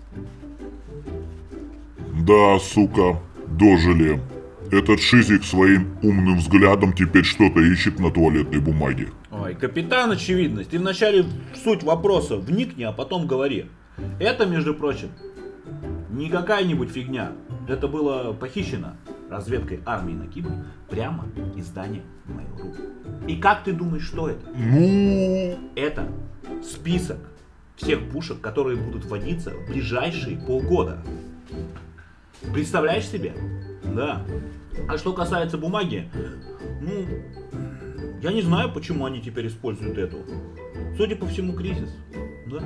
Да, сука, дожили. Этот шизик своим умным взглядом теперь что-то ищет на туалетной бумаге. Ой, капитан Очевидность, ты вначале в суть вопроса вникни, а потом говори. Это, между прочим, не какая-нибудь фигня. Это было похищено разведкой армии на Кипре прямо из здания Mail.ru. И как ты думаешь, что это? Ну... Это список всех пушек, которые будут вводиться в ближайшие полгода. Представляешь себе? Да. А что касается бумаги, ну, я не знаю, почему они теперь используют эту. Судя по всему, кризис. Да.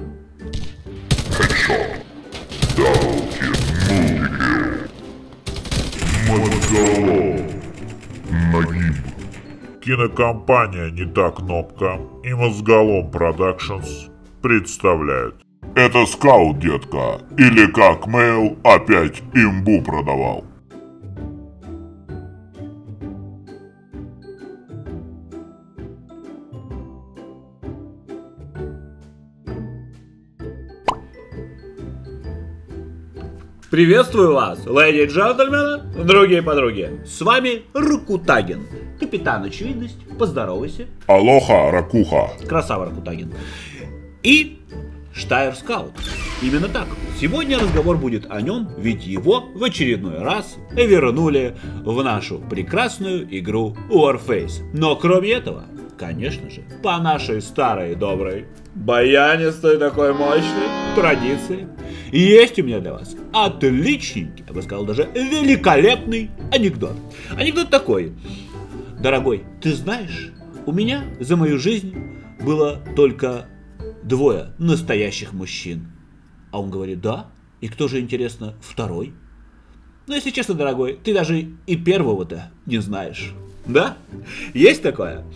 Нагиб. Кинокомпания «Не та кнопка» и Мозголом Продакшнс представляют. Это скаут, детка. Или как Mail опять имбу продавал. Приветствую вас, леди и джентльмены, другие подруги. С вами Ракутагин, капитан Очевидность, поздоровайся. Алоха, Ракуха. Красава, Ракутагин. И Штайр Скаут. Именно так. Сегодня разговор будет о нем, ведь его в очередной раз вернули в нашу прекрасную игру Warface. Но кроме этого, конечно же, по нашей старой доброй, баянистой такой мощной традиции, есть у меня для вас отличненький, я бы сказал даже великолепный анекдот. Анекдот такой. Дорогой, ты знаешь, у меня за мою жизнь было только 2 настоящих мужчин. А он говорит, да? И кто же, интересно, второй? Ну, если честно, дорогой, ты даже и первого-то не знаешь. Да? Есть такое?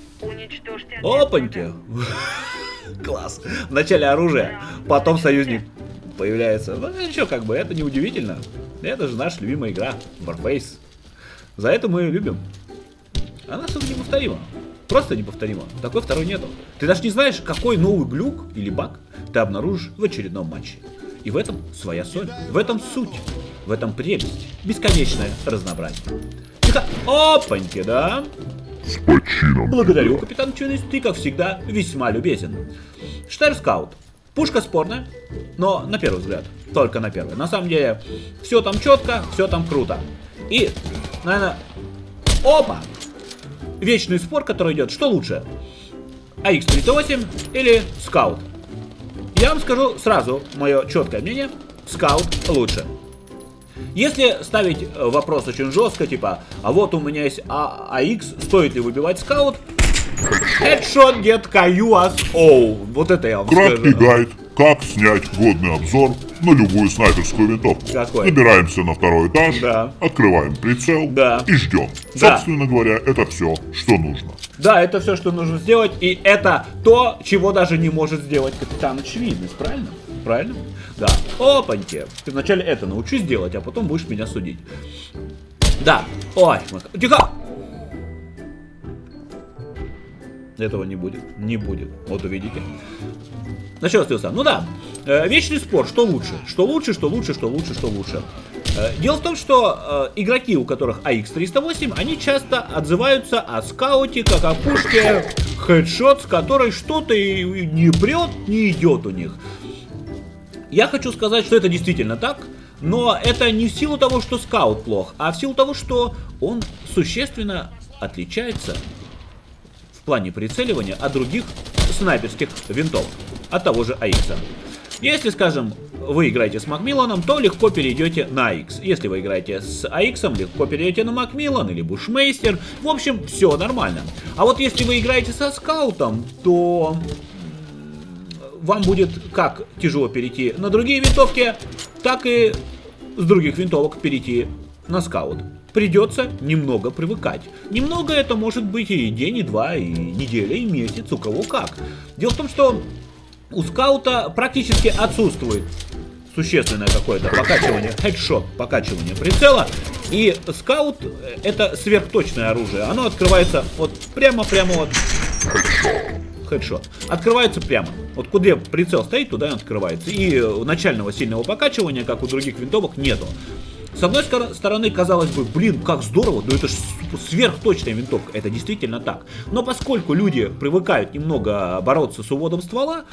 Опаньки! Класс! Вначале оружие, потом союзник появляется. Ну, ничего, как бы, это не удивительно. Это же наша любимая игра, Warface. За это мы ее любим. Она что-то неповторима. Просто неповторимо. Такой второй нету. Ты даже не знаешь, какой новый глюк или баг ты обнаружишь в очередном матче. И в этом своя соль. В этом суть. В этом прелесть. Бесконечное разнообразие. Тихо. Опаньки, да? С почином. Благодарю, капитан Очевидность. Ты, как всегда, весьма любезен. Штайр Скаут. Пушка спорная, но на первый взгляд. Только на первый. На самом деле, все там четко, все там круто. И, наверное... Опа! Вечный спор, который идет, что лучше? AX-38 или Скаут? Я вам скажу сразу мое четкое мнение. Скаут лучше. Если ставить вопрос очень жестко, типа, а вот у меня есть AX, стоит ли выбивать Скаут? Headshot, детка, USO. Вот это я вам Краткий скажу. гайд, как снять годный обзор на любую снайперскую винтовку. Какой? Набираемся на 2-й этаж, Да. открываем прицел и ждем. Да. Собственно говоря, это все, что нужно. Да, это все, что нужно сделать, и это то, чего даже не может сделать капитан Очевидность, правильно? Правильно? Да. Опаньки. Ты вначале это научись делать, а потом будешь меня судить. Да. Ой, тихо! Этого не будет. Не будет. Вот увидите. На что остался? Ну да. Вечный спор. Что лучше? Что лучше, что лучше, что лучше, что лучше. Дело в том, что игроки, у которых AX-308, они часто отзываются о скауте, как о пушке хедшот, с которой что-то не прет, не идет у них. Я хочу сказать, что это действительно так, но это не в силу того, что скаут плох, а в силу того, что он существенно отличается в плане прицеливания от других снайперских винтовок, от того же AX. Если, скажем, вы играете с Макмилланом, то легко перейдете на AX. Если вы играете с AX, легко перейдете на Макмиллан или Бушмейстер. В общем, все нормально. А вот если вы играете со скаутом, то вам будет как тяжело перейти на другие винтовки, так и с других винтовок перейти на скаут. Придется немного привыкать. Немного это может быть и день, и два, и неделя, и месяц, у кого как. Дело в том, что у скаута практически отсутствует существенное какое-то покачивание, хедшот, покачивание прицела. И скаут это сверхточное оружие. Оно открывается вот прямо вот. Хедшот. Открывается прямо. Вот куда прицел стоит, туда он открывается. И начального сильного покачивания, как у других винтовок, нету. С одной стороны, казалось бы, блин, как здорово, но это же сверхточная винтовка, это действительно так. Но поскольку люди привыкают немного бороться с уводом ствола,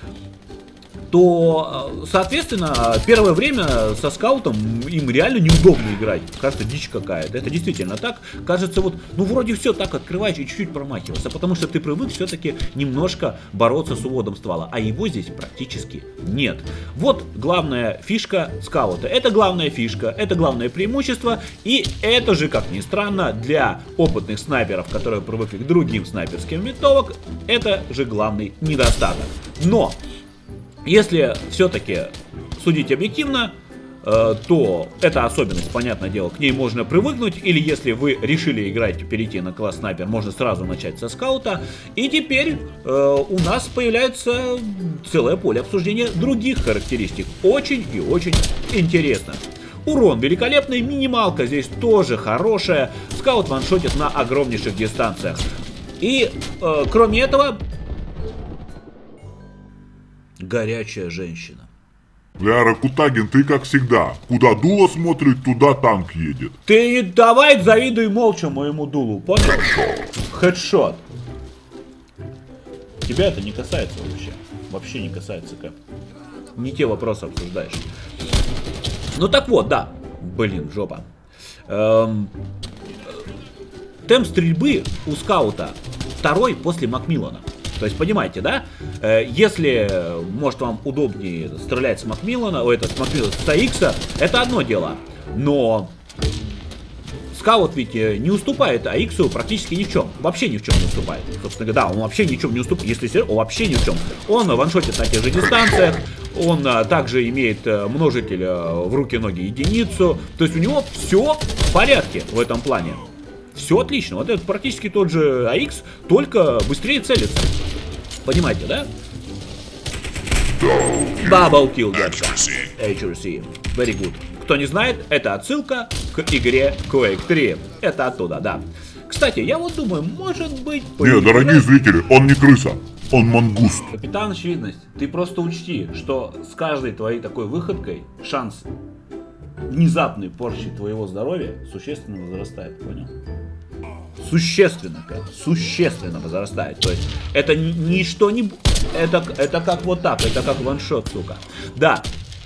то, соответственно, первое время со скаутом им реально неудобно играть. Кажется, дичь какая-то. Это действительно так. Кажется, вот, ну, вроде все так открываешь и чуть-чуть промахиваешься, потому что ты привык все-таки немножко бороться с уводом ствола, а его здесь практически нет. Вот главная фишка скаута. Это главная фишка, это главное преимущество, и это же, как ни странно, для опытных снайперов, которые привыкли к другим снайперским винтовок, это же главный недостаток. Но если все-таки судить объективно, то эта особенность, понятное дело, к ней можно привыкнуть, или если вы решили играть, перейти на класс снайпер, можно сразу начать со скаута, и теперь у нас появляется целое поле обсуждения других характеристик, очень и очень интересно. Урон великолепный, минималка здесь тоже хорошая, скаут ваншотит на огромнейших дистанциях, и кроме этого, горячая женщина. Ляра Кутагин, ты как всегда. Куда дуло смотрит, туда танк едет. Ты давай завидуй молча моему дулу, понял? Хедшот. Тебя это не касается вообще. Вообще не касается, как. Не те вопросы обсуждаешь. Ну так вот, да. Блин, жопа. Темп стрельбы у скаута второй после Макмиллана. То есть, понимаете, да? Если, может, вам удобнее стрелять с Макмиллана, с АХ, это одно дело. Но скаут ведь не уступает АХ практически ни в чем. Вообще ни в чем не уступает. Собственно говоря, да, он вообще ни в чем не уступает. Если серьезно, он вообще ни в чем. Он ваншотит на тех же дистанциях. Он также имеет множитель в руки-ноги единицу. То есть у него все в порядке в этом плане. Все отлично. Вот это практически тот же АХ, только быстрее целится. Понимаете, да? Double kill, детка. HRC. Very good. Кто не знает, это отсылка к игре Quake 3. Это оттуда, да. Кстати, я вот думаю, может быть... Не, дорогие зрители, он не крыса, он мангуст. Капитан Очевидность, ты просто учти, что с каждой твоей такой выходкой шанс внезапной порчи твоего здоровья существенно возрастает, понял? Существенно возрастает. То есть это ничто не... Это как вот так, это как ваншот, сука. Да.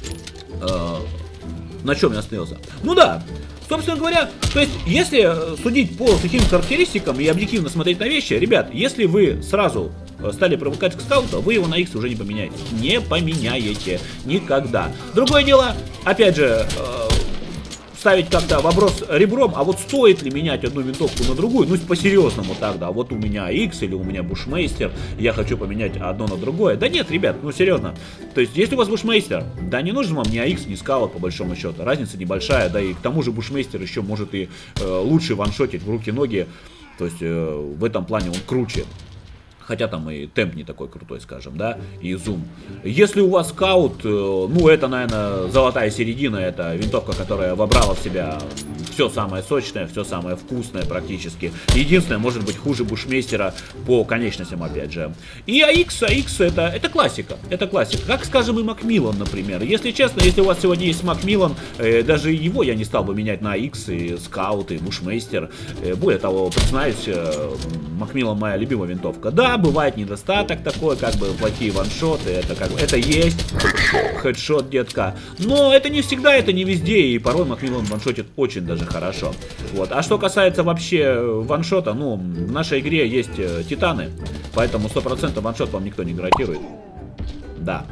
На чем я остановился? Ну да. Собственно говоря, то есть, если судить по таким характеристикам и объективно смотреть на вещи, ребят, если вы сразу стали привыкать к скауту, вы его на X уже не поменяете. Не поменяете. Никогда. Другое дело, опять же, ставить как-то вопрос ребром, а вот стоит ли менять одну винтовку на другую, ну по-серьезному тогда, вот у меня X или у меня Бушмейстер, я хочу поменять одно на другое. Да нет, ребят, ну серьезно, то есть если у вас Бушмейстер, да не нужен вам ни AX, ни скаут по большому счету, разница небольшая, да и к тому же Бушмейстер еще может и лучше ваншотить в руки-ноги, то есть в этом плане он круче. Хотя там и темп не такой крутой, скажем, да, и зум. Если у вас скаут, ну это, наверное, золотая середина, это винтовка, которая вобрала в себя все самое сочное, все самое вкусное практически. Единственное, может быть, хуже Бушмейстера по конечностям, опять же. И АХ это классика, это классика. Как, скажем, и Макмиллан, например. Если честно, если у вас сегодня есть Макмиллан, даже его я не стал бы менять на АХ, и скаут, и Бушмейстер. Более того, признаюсь, Макмиллан моя любимая винтовка. Да, бывает недостаток такой, как бы плохие ваншоты, это как бы, это есть хедшот, детка, но это не всегда, это не везде, и порой Макмиллан ваншотит очень даже хорошо. Вот. А что касается вообще ваншота, ну, в нашей игре есть титаны, поэтому 100% ваншот вам никто не гарантирует. Да.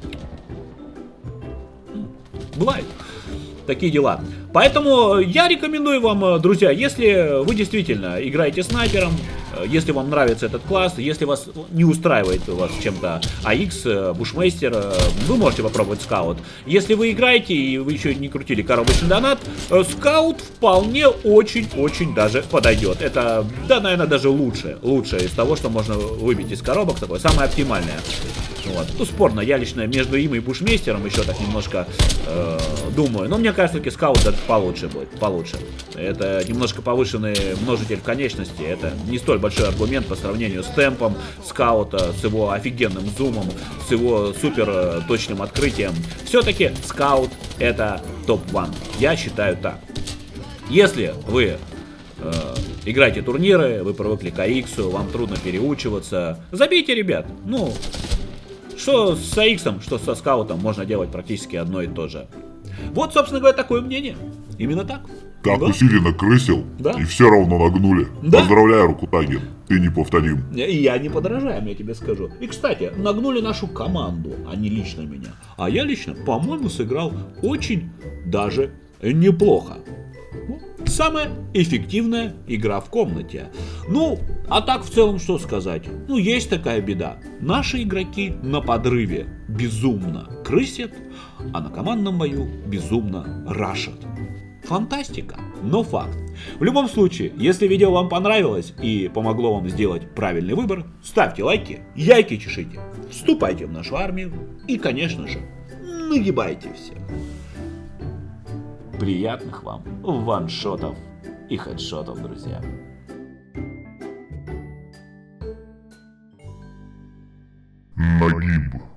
Бывает. Такие дела. Поэтому я рекомендую вам, друзья, если вы действительно играете снайпером, если вам нравится этот класс, если вас не устраивает у вас чем-то АХ, Бушмейстер, вы можете попробовать скаут. Если вы играете и вы еще не крутили коробочный донат, скаут вполне очень даже подойдет. Это, да, наверное, даже лучшее из того, что можно выбить из коробок, такое самое оптимальное. Вот. Ну, спорно, я лично между им и Бушмейстером еще так немножко думаю. Но мне кажется, все-таки скаут даже получше будет, получше. Это немножко повышенный множитель в конечности. Это не столь большой аргумент по сравнению с темпом скаута, с его офигенным зумом, с его супер точным открытием. Все-таки скаут это топ-1. Я считаю так. Если вы играете турниры, вы привыкли к АХ, вам трудно переучиваться, забейте, ребят. Ну, что с АХ, что со скаутом можно делать практически одно и то же. Вот, собственно говоря, такое мнение. Именно так. Так Да? усиленно крысил, Да. и все равно нагнули. Да. Поздравляю, Рокутагин, ты неповторим. И я не подражаем, я тебе скажу. И, кстати, нагнули нашу команду, а не лично меня. А я лично, по-моему, сыграл очень даже неплохо. Самая эффективная игра в комнате. Ну, а так в целом что сказать? Ну, есть такая беда. Наши игроки на подрыве безумно крысят, а на командном бою безумно рашат. Фантастика, но факт. В любом случае, если видео вам понравилось и помогло вам сделать правильный выбор, ставьте лайки, яйки чешите, вступайте в нашу армию и, конечно же, нагибайте всех. Приятных вам ваншотов и хедшотов, друзья. Нагиб.